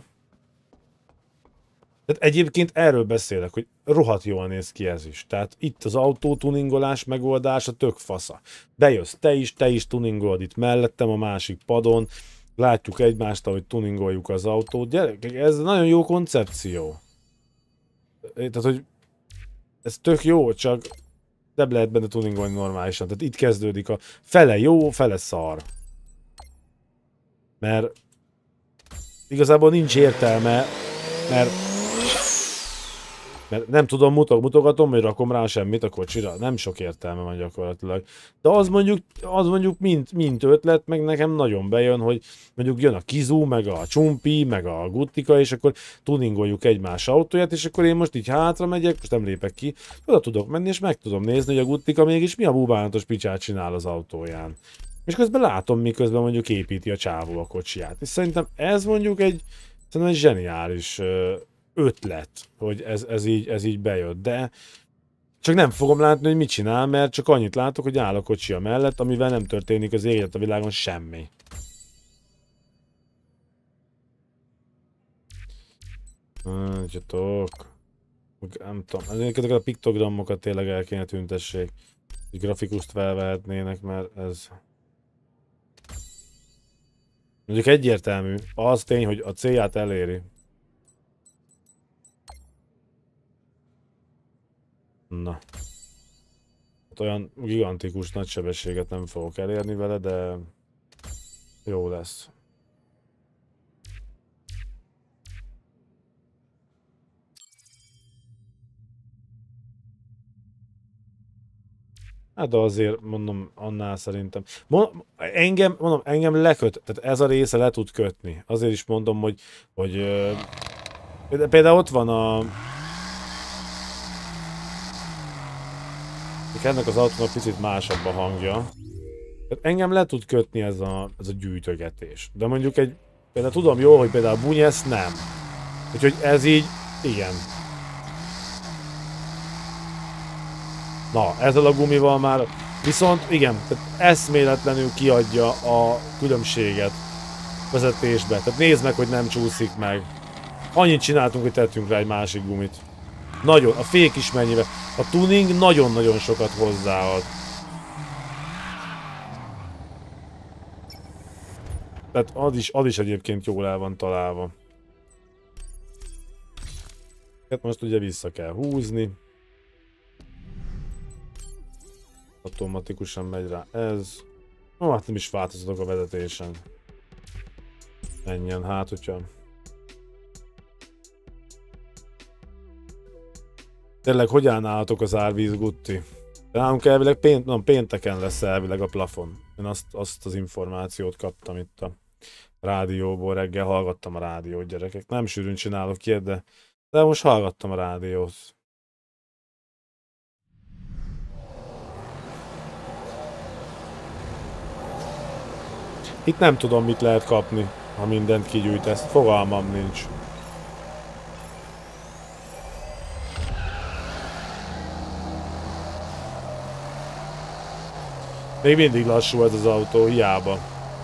Tehát egyébként erről beszélek, hogy rohadt jól néz ki ez is. Tehát itt az autótuningolás megoldása tök fasza. Bejössz te is, te is tuningolod itt mellettem a másik padon. Látjuk egymást, ahogy tuningoljuk az autót. Gyerekek, ez nagyon jó koncepció. Tehát, hogy ez tök jó, csak nem lehet benne tuningolni normálisan. Tehát itt kezdődik a fele jó, fele szar. Mert igazából nincs értelme, mert Mert nem tudom, mutog, mutogatom, hogy rakom rá semmit a kocsira. Nem sok értelme van gyakorlatilag. De az mondjuk, az mondjuk mint, mint ötlet, meg nekem nagyon bejön, hogy mondjuk jön a Kizu, meg a Csumpi, meg a Guttika, és akkor tuningoljuk egymás autóját, és akkor én most így hátra megyek, most nem lépek ki, oda tudok menni, és meg tudom nézni, hogy a Guttika mégis mi a bubánatos picsát csinál az autóján. És közben látom, miközben mondjuk építi a csávó a kocsiját. És szerintem ez mondjuk egy, szerintem egy zseniális ötlet, hogy ez, ez, így, ez így bejött, de csak nem fogom látni, hogy mit csinál, mert csak annyit látok, hogy áll a kocsia mellett, amivel nem történik az élet a világon semmi. Tudjátok. Nem tudom, ezeket a piktogramokat tényleg el kéne tüntessék. Egy grafikust felvehetnének, mert ez... Mondjuk egyértelmű, az tény, hogy a célját eléri. Na. Hát olyan gigantikus nagy sebességet nem fogok elérni vele, de jó lesz. Hát de azért mondom, annál szerintem. Mondom, engem, mondom, engem leköt, tehát ez a része le tud kötni. Azért is mondom, hogy, hogy uh, például ott van a... Ennek az autónak picit másabb a hangja. Tehát engem le tud kötni ez a, ez a gyűjtögetés. De mondjuk egy... Például tudom jól, hogy például Bunyesz nem. Úgyhogy ez így... Igen. Na, ezzel a gumival már... Viszont igen, tehát eszméletlenül kiadja a különbséget vezetésbe. Tehát nézd meg, hogy nem csúszik meg. Annyit csináltunk, hogy tettünk rá egy másik gumit. Nagyon, a fék is mennyivel. A tuning nagyon-nagyon sokat hozzáad. Tehát az is, az is egyébként jól el van találva. Hát most ugye vissza kell húzni. Automatikusan megy rá ez. No, hát nem is változtatok a vezetésen. Menjen hát, hogyha... Tényleg, hogy állnálatok az árvíz, Gutti? De nálunk elvileg pént, nem, pénteken lesz elvileg a plafon. Én azt, azt az információt kaptam itt a rádióból, reggel hallgattam a rádiót, gyerekek. Nem sűrűn csinálok ilyet, de, de most hallgattam a rádiót. Itt nem tudom, mit lehet kapni, ha mindent kigyűjtesz. Fogalmam nincs. Még mindig lassú ez az autó, hiába.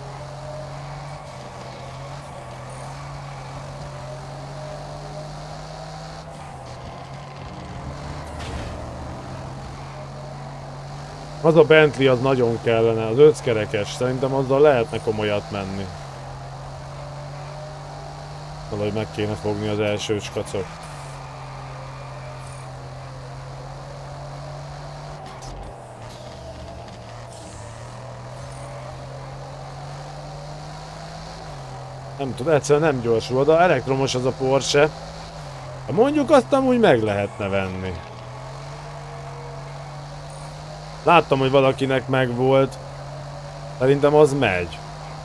Az a Bentley az nagyon kellene, az ötkerekes, szerintem azzal lehetne komolyat menni. Valahogy meg kéne fogni az első skacot. Nem tudom, egyszerűen nem gyorsul, de elektromos az a Porsche. Mondjuk azt amúgy meg lehetne venni. Láttam, hogy valakinek megvolt. Szerintem az megy.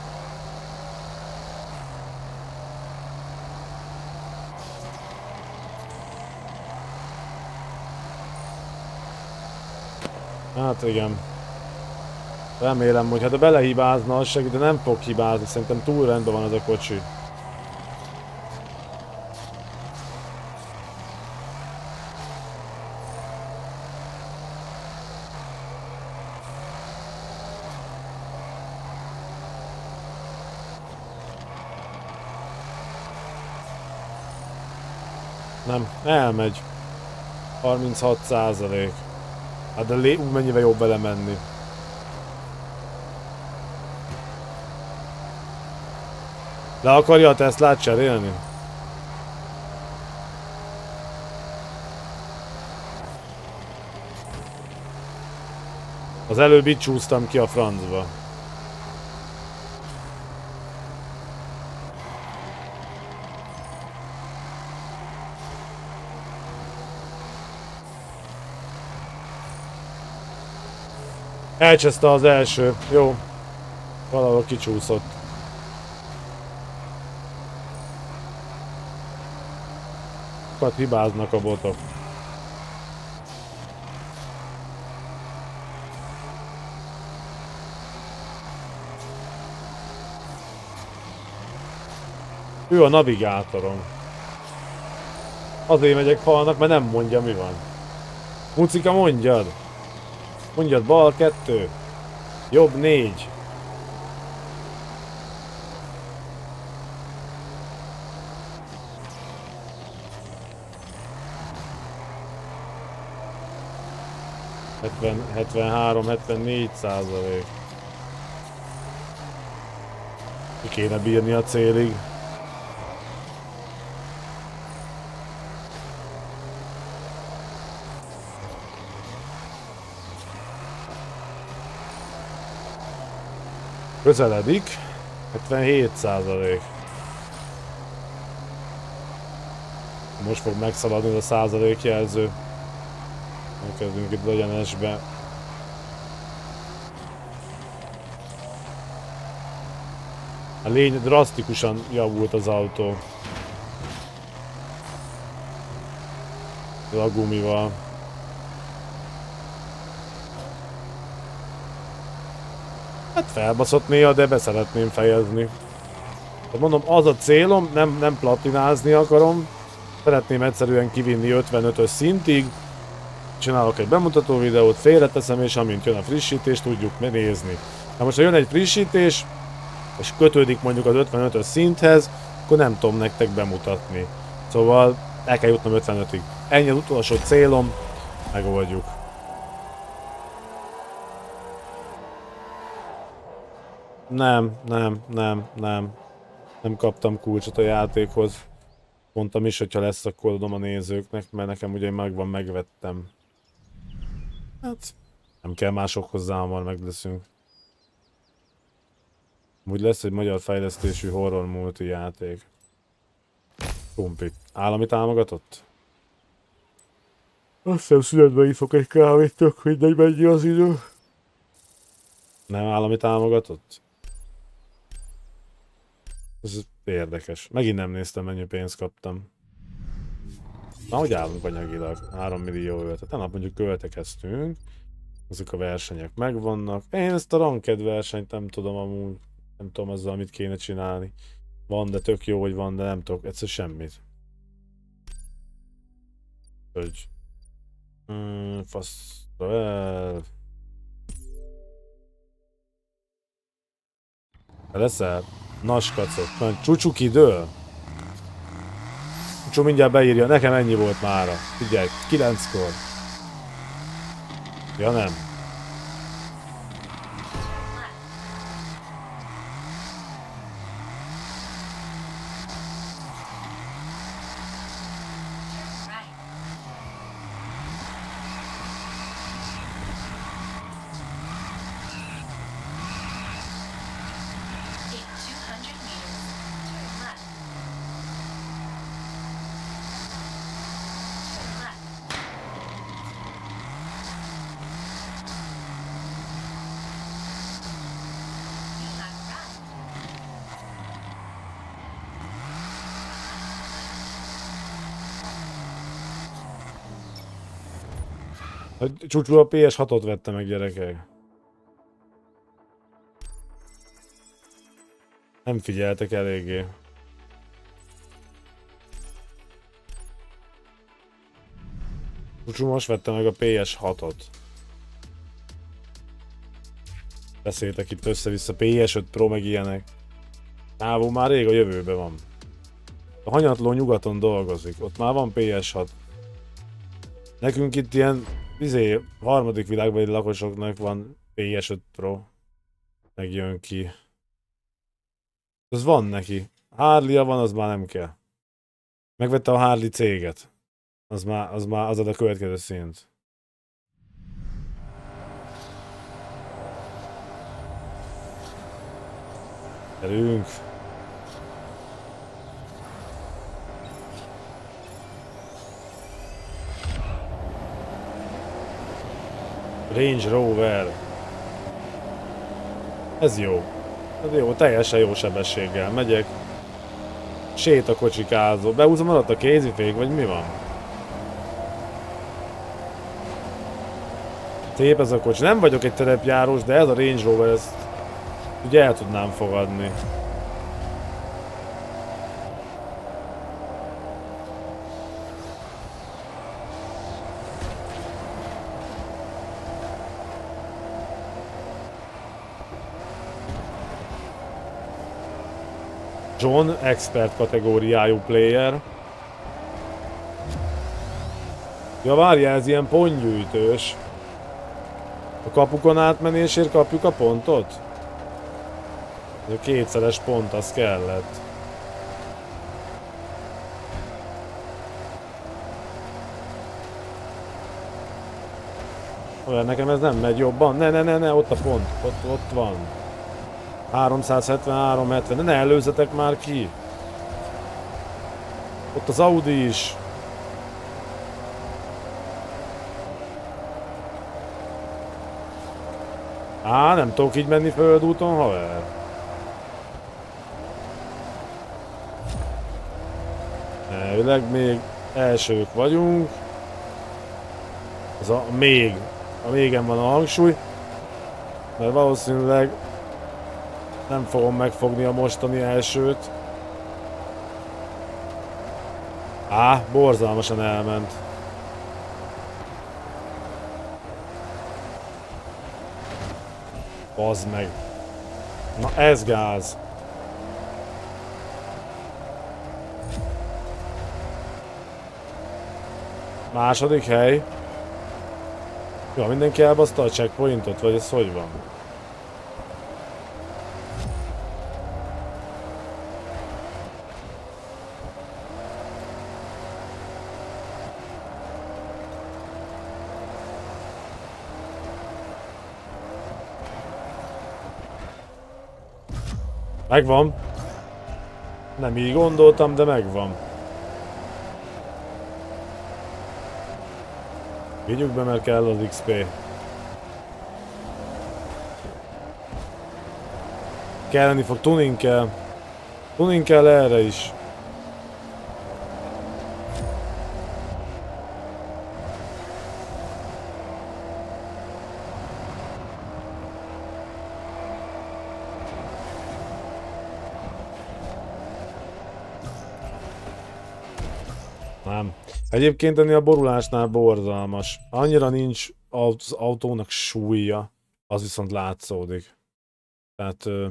Hát igen. Remélem, hogy hát ha belehibázna, az segít, de nem fog hibázni. Szerintem túl rendben van ez a kocsi. Nem, elmegy. harminchat százalék. Hát de lé, úgy mennyivel jobb bele menni. Le akarja a Teslát cserélni? Az előbb itt csúsztam ki a francba. Elcseszte az első. Jó. Valahol kicsúszott. Sokat hibáznak a botok. Ő a navigátorom. Azért megyek halnak, mert nem mondja, mi van. Mucika, mondjad! Mondjad, bal kettő. Jobb négy. hetven, hetvenhárom, hetvennégy százalék. Ki kéne bírni a célig. Közeledik. hetvenhét százalék. Most fog megszaladni a százalékjelző. Elkezdünk itt egyenesbe. A lény drasztikusan javult az autó. A gumival. Hát felbaszott néha, de be szeretném fejezni. Tehát mondom, az a célom, nem, nem platinázni akarom. Szeretném egyszerűen kivinni ötvenötös szintig. Csinálok egy bemutató videót, félreteszem, és amint jön a frissítés, tudjuk nézni. Na most, ha jön egy frissítés, és kötődik mondjuk az ötvenötös szinthez, akkor nem tudom nektek bemutatni. Szóval el kell jutnom ötvenötig. Ennyi az utolsó célom, megoldjuk. Nem, nem, nem, nem. Nem kaptam kulcsot a játékhoz. Mondtam is, hogyha lesz, akkor adom a nézőknek, mert nekem ugye megvan, megvettem. Hát, nem kell mások hozzá, hamar meg leszünk. Úgy lesz egy magyar fejlesztésű horror multi játék. Kumpi. Állami támogatott? Azt hiszem szünetben iszok egy kávét, tök mindegy, mennyi az idő. Nem állami támogatott? Ez érdekes. Megint nem néztem, mennyi pénzt kaptam. Na, hogy állunk anyagilag? három millió öt. Tehát nap mondjuk költekeztünk. Ezek a versenyek megvannak. Én ezt a ranked versenyt nem tudom amúgy. Nem tudom azzal, mit kéne csinálni. Van, de tök jó, hogy van, de nem tudok egyszer semmit. Hogy... Hmm, faszra el... Te leszel? Naskacok. Csúcsuk idő? Csú mindjárt beírja, nekem ennyi volt mára. Figyelj, kilenckor. Ja nem. Csúcsú a pé es hatot vette meg, gyerekek. Nem figyeltek eléggé. Csúcsú most vette meg a pé es hatot. Beszéltek itt össze-vissza, pé es öt Pro meg ilyenek. Távú már rég a jövőben van. A hanyatló nyugaton dolgozik, ott már van pé es hat. Nekünk itt ilyen izé, harmadik világbeli lakosoknak van pé es öt Pro. Megjön ki. Az van neki. Harley-ja van, az már nem kell. Megvette a Harley céget. Az már, az már az ad a következő szint. Gyerünk! Range Rover. Ez jó. Ez jó, teljesen jó sebességgel megyek. Sétakocsikázó. Behúzom alatt a kézifék, vagy mi van? Szép ez a kocsi. Nem vagyok egy terepjárós, de ez a Range Rover, ezt ugye el tudnám fogadni. John, expert kategóriájú player. Ja, várjál, ez ilyen pontgyűjtős. A kapukon átmenésért kapjuk a pontot? A kétszeres pont, az kellett. Olyan, nekem ez nem megy jobban. Ne, ne, ne, ne, ott a pont. Ott, ott van. háromszázhetvenhárom hetven. Ne előzzetek már ki. Ott az Audi is. Á, nem tudok így menni földúton, haver. Elvileg még elsők vagyunk. Ez a még. A mégen van a hangsúly. Mert valószínűleg nem fogom megfogni a mostani elsőt. Á, borzalmasan elment. Bazd meg. Na ez gáz. Második hely. Ja, mindenki elbaszta a checkpointot, vagy ez hogy van? Megvan. Nem így gondoltam, de megvan. Vigyük be, mert kell az iksz pé. Kelleni fog, tuning kell. Tuning kell erre is. Nem. Egyébként ennél a borulásnál borzalmas. Annyira nincs az autónak súlya, az viszont látszódik. Tehát... Ö,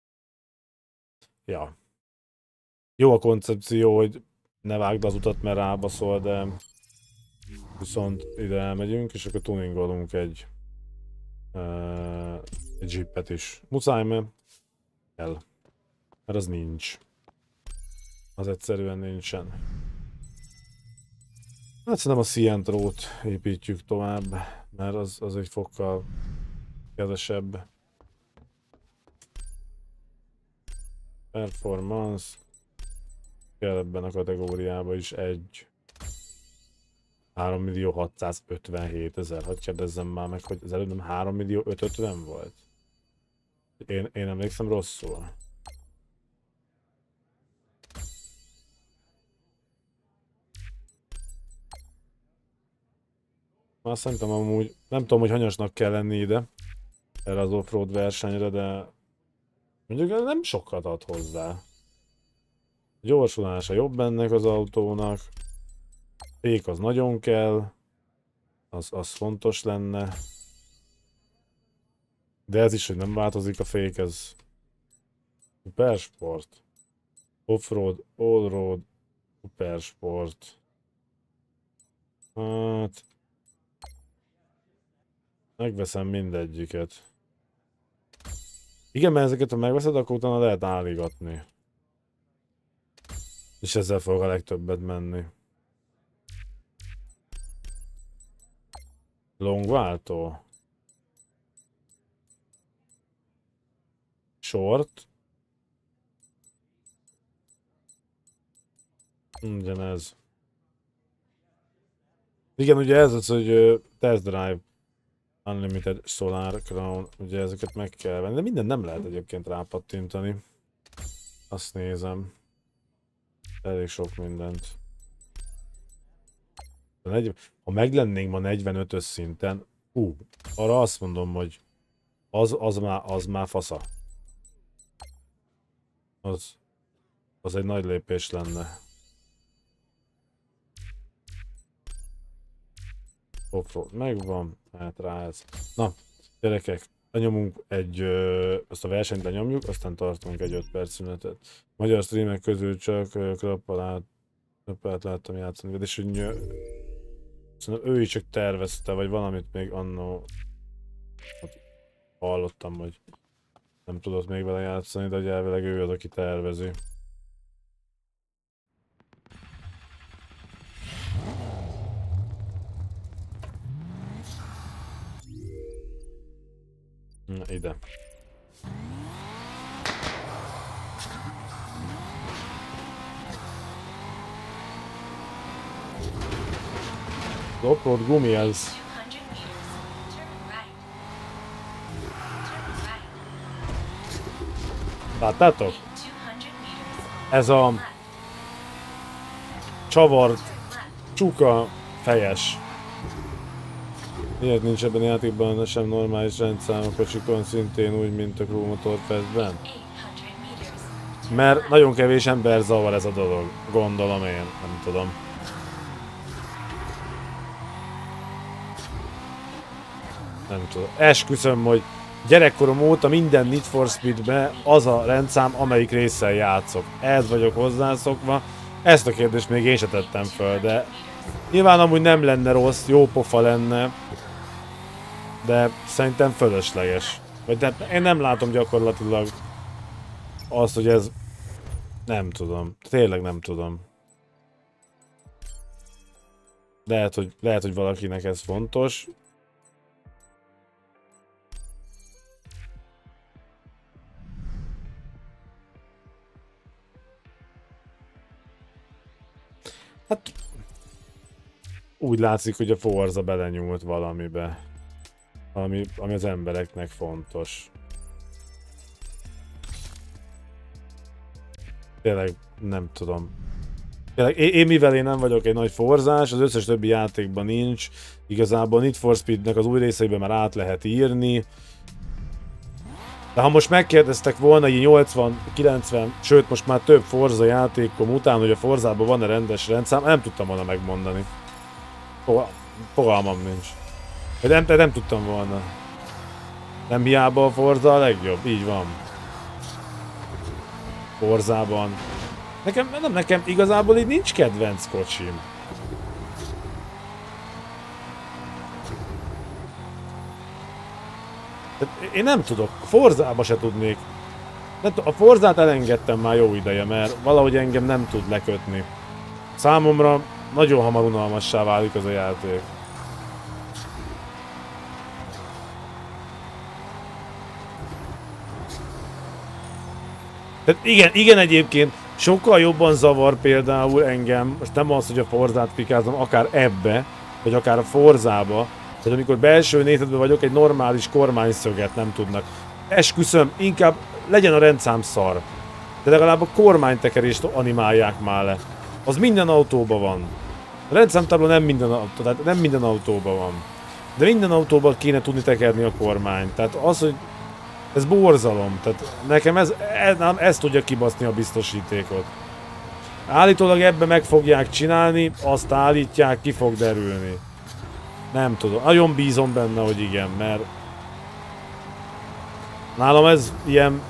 ja. Jó a koncepció, hogy ne vágd az utat, mert rábaszol, de... Viszont ide elmegyünk, és akkor tuningolunk egy... Ö, egy jeepet is. Muszáj, mert... kell. Mert az nincs. Az egyszerűen nincsen. Hát szerintem a Scientrót építjük tovább, mert az, az egy fokkal kezesebb. Performance. Kell ebben a kategóriában is egy. hárommillió hatszázötvenhétezer. Hadd kérdezzem már meg, hogy az előbb nem hárommillió ötszázötven volt? Én, én emlékszem rosszul. Már szerintem amúgy, nem tudom, hogy hanyasnak kell lenni ide, erre az offroad versenyre, de mondjuk nem sokat ad hozzá. Gyorsulása jobb ennek az autónak, fék az nagyon kell, az, az fontos lenne, de ez is, hogy nem változik a fék, ez Supersport, offroad, allroad, Supersport. Hát... Megveszem mindegyiket. Igen, mert ezeket ha megveszed, akkor utána lehet álligatni. És ezzel fog a legtöbbet menni. Longváltó. Short. Ugyanez. Igen, ugye ez az, hogy test drive. Unlimited Solar Crown, ugye ezeket meg kell venni, de minden nem lehet egyébként rápattintani. Azt nézem. Elég sok mindent. Ha meglennénk ma negyvenötös szinten, ú, arra azt mondom, hogy az, az, már, az már fasza. Az, az egy nagy lépés lenne. Offroad megvan, hát rá ez. Na, gyerekek, lenyomunk egy, ö, azt a versenyt lenyomjuk, aztán tartunk egy öt perc szünetet. Magyar streamek közül csak Krappalát láttam játszani, és hogy szóval ő is csak tervezte, vagy valamit még annó hallottam, hogy nem tudott még vele játszani, de elvileg ő az, aki tervezi. Na, ide. Offroad gumi ez. Láttátok? Ez a csavart, csuka fejes. Miért nincs ebben a játékban sem normális rendszám a kocsikon, szintén úgy, mint a Crew Motorfestben? Mert nagyon kevés ember zavar ez a dolog, gondolom én, nem tudom. Nem tudom. Esküszöm, hogy gyerekkorom óta minden Need for Speed-be az a rendszám, amelyik résszel játszok. Ehhez vagyok hozzászokva. Ezt a kérdést még én se tettem föl, de nyilván amúgy nem lenne rossz, jó pofa lenne, de szerintem fölösleges. Vagy de én nem látom gyakorlatilag azt, hogy ez... Nem tudom. Tényleg nem tudom. Lehet, hogy, lehet, hogy valakinek ez fontos. Hát úgy látszik, hogy a Forza belenyúlt valamibe, ami, ami az embereknek fontos. Tényleg nem tudom. Tényleg, én, én mivel én nem vagyok egy nagy forzás, az összes többi játékban nincs. Igazából Need for Speednek az új részeiben már át lehet írni. De ha most megkérdeztek volna így nyolcvan, kilencven, sőt most már több Forza játékom után, hogy a Forzában van-e rendes rendszám, nem tudtam volna megmondani. Fogalmam nincs. De nem, de nem tudtam volna. Nem hiába a Forza a legjobb, így van. Forzában. Nekem, nem nekem igazából így nincs kedvenc kocsim. Én nem tudok, Forzába se tudnék. A Forzát elengedtem már jó ideje, mert valahogy engem nem tud lekötni. Számomra nagyon hamar unalmassá válik az a játék. Tehát igen, igen egyébként sokkal jobban zavar például engem, most nem az, hogy a Forzát pikázom, akár ebbe, vagy akár a Forzába, hogy amikor belső nézetben vagyok, egy normális kormányszöget nem tudnak. Esküszöm, inkább legyen a rendszám szar. De legalább a kormánytekerést animálják már le. Az minden autóban van. A rendszámtábló nem minden, autó, tehát nem minden autóban van. De minden autóban kéne tudni tekerni a kormányt. Tehát az, hogy ez borzalom. Tehát nekem ez, ez, nem, ez tudja kibaszni a biztosítékot. Állítólag ebbe meg fogják csinálni, azt állítják, ki fog derülni. Nem tudom. Nagyon bízom benne, hogy igen, mert nálam ez ilyen...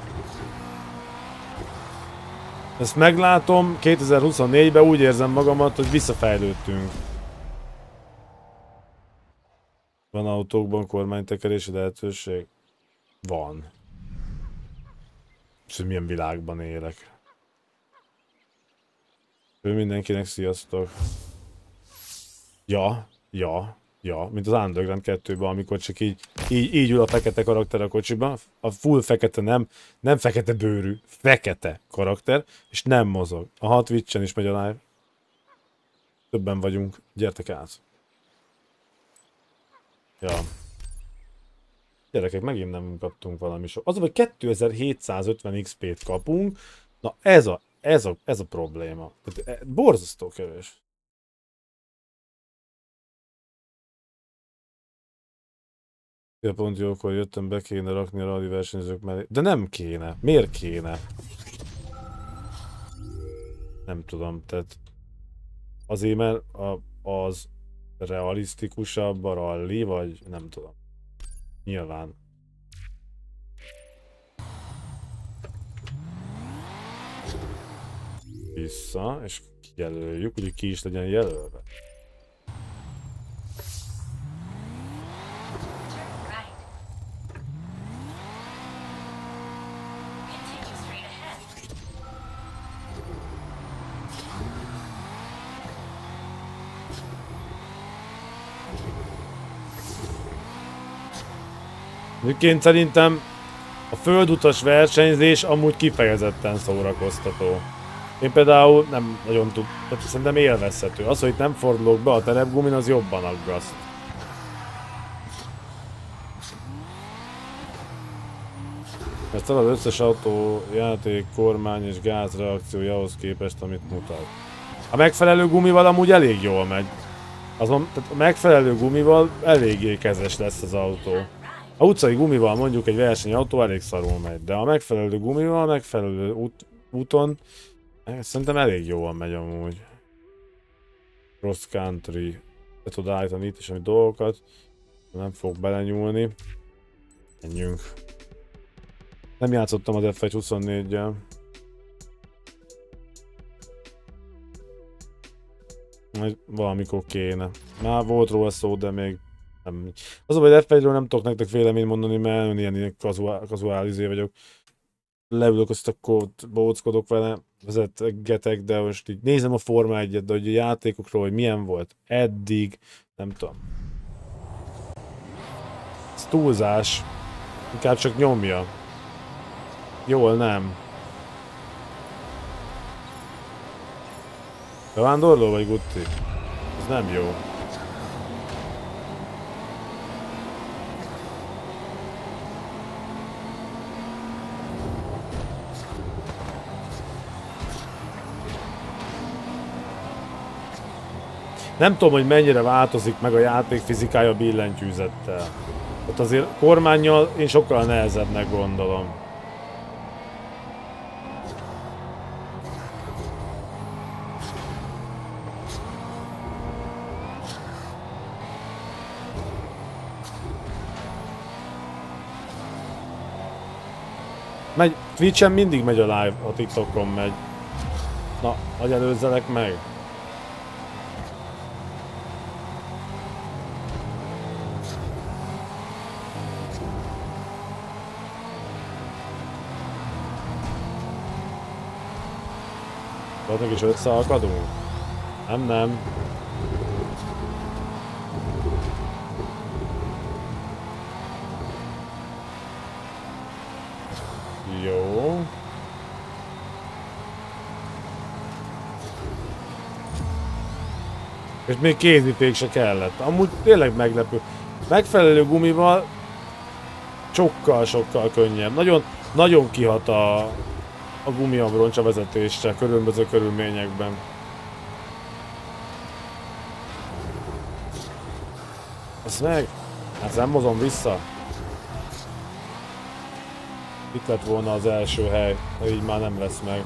Ezt meglátom, kétezer-huszonnégyben úgy érzem magamat, hogy visszafejlődtünk. Van autókban kormánytekerési lehetőség? Van. És hogy milyen világban élek. Ő mindenkinek sziasztok. Ja, ja, ja, mint az Underground kettőben, amikor csak így, így, így ül a fekete karakter a kocsiban. A full fekete nem, nem fekete bőrű, fekete karakter, és nem mozog. A Twitchen is megy a live. Többen vagyunk, gyertek át. Ja. Gyerekek, megint nem kaptunk valami sok. Az, hogy kétezer-hétszázötven iksz pét kapunk, na ez a, ez a, ez a probléma. Tehát, borzasztó kevés. Pont jókor jöttem, be kéne rakni a rally versenyzők mellé. De nem kéne. Miért kéne? Nem tudom, tehát azért, mert a, az realisztikusabb a rally, vagy nem tudom. Nyilván. Vissza, és kijelöljük, hogy ki is legyen jelölve. Egyébként szerintem a földutas versenyzés amúgy kifejezetten szórakoztató. Én például nem nagyon tud, tehát szerintem élvezhető. Az, hogy itt nem fordulok be a terepgumin, az jobban aggaszt. Ezt az összes autó, játék, kormány és gáz reakciója ahhoz képest, amit mutat. A megfelelő gumival amúgy elég jól megy. Azon, tehát a megfelelő gumival eléggé kezes lesz az autó. A utcai gumival mondjuk egy versenyautó elég szarul megy, de a megfelelő gumival, a megfelelő út, úton szerintem elég jól megy amúgy. Cross country. Le tud állítani itt is ami dolgokat. Nem fog belenyúlni. Menjünk. Nem játszottam az ef egy huszonnégyel. Majd valamikor kéne. Már volt róla szó, de még nem. Az a baj, ef egyről nem tudok nektek véleményt mondani, mert ilyen, ilyen kazuálizé vagyok. Leülök, azt akkor bóckodok vele, vezetgetek, de most így nézem a Forma egyet, de hogy a játékokról, hogy milyen volt eddig, nem tudom. Ez túlzás. Inkább csak nyomja. Jól nem. Bevándorló vagy Gutti? Ez nem jó. Nem tudom, hogy mennyire változik meg a játék fizikája billentyűzettel. Ott azért kormánnyal én sokkal nehezebbnek gondolom. Megy, Twitch-en mindig megy a live, a TikTokon megy. Na, hogy előzzelek meg. Adnak is összeakadunk? Nem, nem. Jó. És még kézíték se kellett. Amúgy tényleg meglepő. Megfelelő gumival sokkal-sokkal könnyebb. Nagyon, nagyon kihat a, a gumiabroncs a vezetésre, különböző körülményekben. Azt meg? Hát nem mozom vissza. Itt lett volna az első hely, de így már nem lesz meg.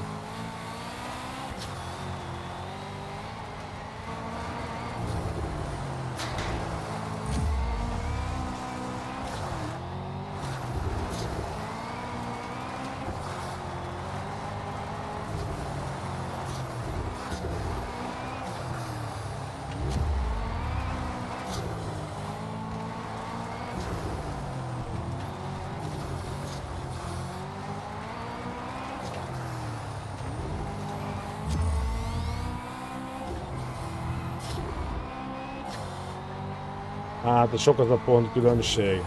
Hát, sok az a pont különbség.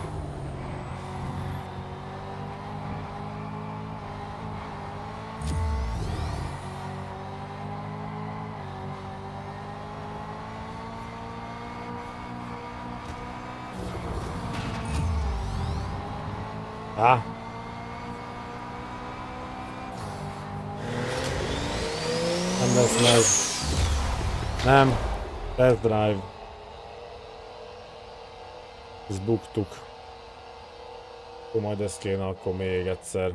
Á. Nem lesz meg. Nem. Test drive. Ez buktuk. Akkor majd ezt kéne akkor még egyszer.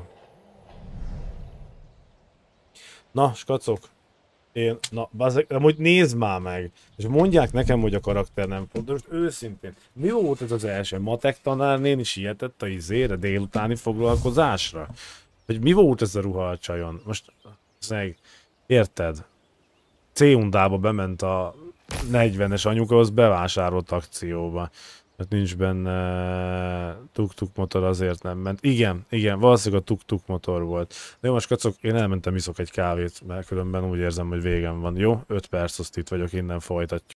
Na, skacok. Én, na, bazeg, amúgy nézd már meg. És mondják nekem, hogy a karakter nem fontos. Most őszintén. Mi volt ez az első? Matek tanárnén is ilyetett a izére, délutáni foglalkozásra? Hogy mi volt ez a ruha a csajon? Most, meg, érted? C-undába bement a negyvenes anyuka, az bevásárolt akcióba. Hát nincs benne tuk-tuk motor, azért nem ment. Igen, igen, valószínűleg a tuk-tuk motor volt. De jó, most kacok, én elmentem, iszok egy kávét, mert különben úgy érzem, hogy végem van. Jó? öt perc, azt itt vagyok, innen folytatjuk.